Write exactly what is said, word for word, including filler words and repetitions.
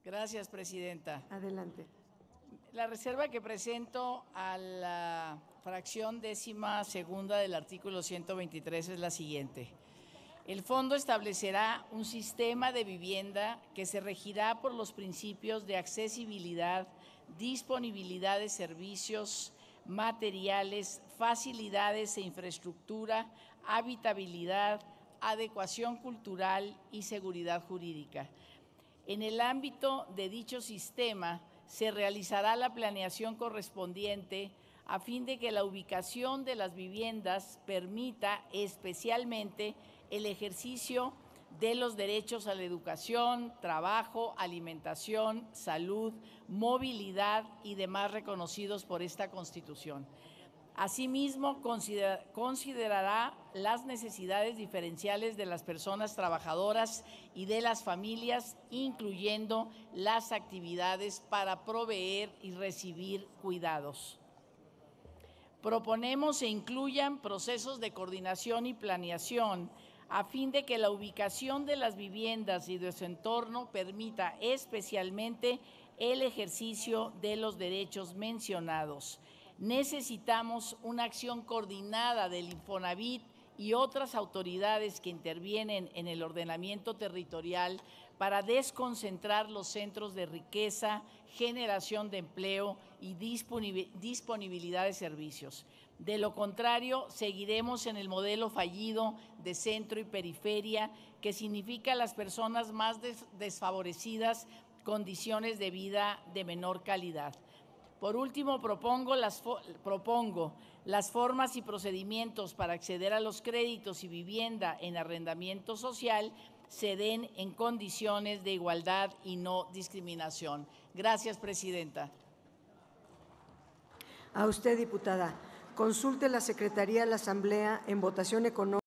Gracias, presidenta. Adelante. La reserva que presento a la fracción décima segunda del artículo ciento veintitrés es la siguiente. El fondo establecerá un sistema de vivienda que se regirá por los principios de accesibilidad, disponibilidad de servicios, materiales, facilidades e infraestructura, habitabilidad, adecuación cultural y seguridad jurídica. En el ámbito de dicho sistema se realizará la planeación correspondiente a fin de que la ubicación de las viviendas permita especialmente el ejercicio de los derechos a la educación, trabajo, alimentación, salud, movilidad y demás reconocidos por esta Constitución. Asimismo, considera, considerará las necesidades diferenciales de las personas trabajadoras y de las familias, incluyendo las actividades para proveer y recibir cuidados. Proponemos se incluyan procesos de coordinación y planeación a fin de que la ubicación de las viviendas y de su entorno permita especialmente el ejercicio de los derechos mencionados. Necesitamos una acción coordinada del Infonavit y otras autoridades que intervienen en el ordenamiento territorial para desconcentrar los centros de riqueza, generación de empleo y disponibilidad de servicios. De lo contrario, seguiremos en el modelo fallido de centro y periferia, que significa a las personas más des- desfavorecidas condiciones de vida de menor calidad. Por último, propongo las, propongo las formas y procedimientos para acceder a los créditos y vivienda en arrendamiento social se den en condiciones de igualdad y no discriminación. Gracias, presidenta. A usted, diputada. Consulte la Secretaría de la Asamblea en votación económica.